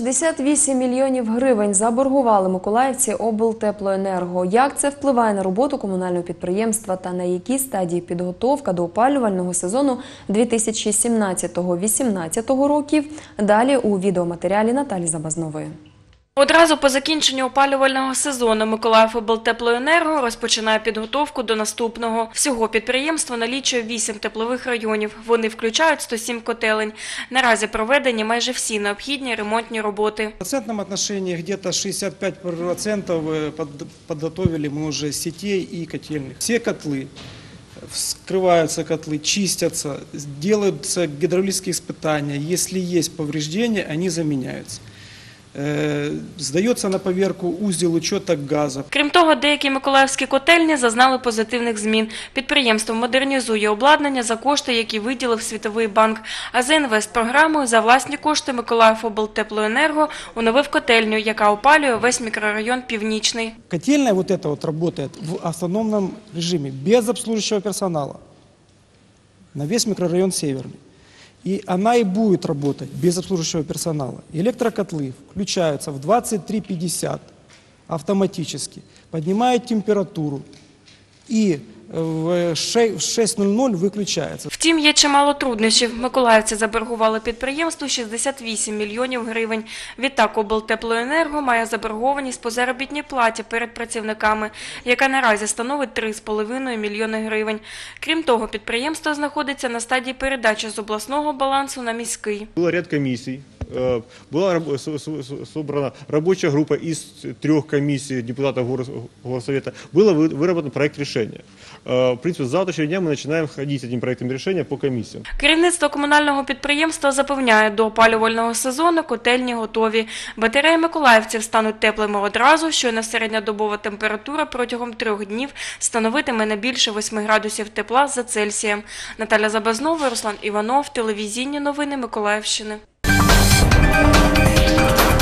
68 мільйонів гривень заборгували миколаївці облтеплоенерго. Як це впливає на роботу комунального підприємства та на якій стадії підготовка до опалювального сезону 2017-2018 років? Далі у відеоматеріалі Наталі Забазнової. Одразу по закінченню опалювального сезону Миколаївоблтеплоенерго розпочинає підготовку до наступного. Всього підприємство налічує 8 теплових районів. Вони включають 107 котелень. Наразі проведені майже всі необхідні ремонтні роботи. В процентном отношении где-то 65% подготовили мы уже сетей и котельных. Все котлы, вскрываются котлы, чистятся, делаются гидравлические испытания. Если есть повреждения, они заменяются. Здається на повірку узіл учета газу. Крім того, деякі миколаївські котельні зазнали позитивних змін. Підприємство модернізує обладнання за кошти, які виділив Світовий банк. А за інвестпрограмою за власні кошти Миколаївоблтеплоенерго оновив котельню, яка опалює весь мікрорайон Північний. Котельная вот эта вот работает в автономном режиме, без обслуживающего персонала, на весь микрорайон Северный. И она и будет работать без обслуживающего персонала. Электрокотлы включаются в 23:50 автоматически, поднимают температуру и в 6:00 виключається. Втім, є чимало труднощів. Миколаївці заборгували підприємству 68 мільйонів гривень. Відтак облтеплоенерго має заборгованість по заробітній платі перед працівниками, яка наразі становить 3,5 мільйони гривень. Крім того, підприємство знаходиться на стадії передачі з обласного балансу на міський. Було ряд комісій. Была собрана рабочая группа из 3 комиссий депутатов Горсовета. Был выработан проект решения. В принципе, с завтрашнего дня мы начинаем ходить с этим проектом решения по комиссиям. Керівництво комунального підприємства запевняє, до опалювального сезону котельні готові. Батареї миколаївців стануть теплими одразу, щойно середньодобова температура протягом 3 днів становитиме не більше 8 градусів тепла за Цельсієм. Наталя Забазнова, Руслан Іванов, телевізійні новини Миколаївщини.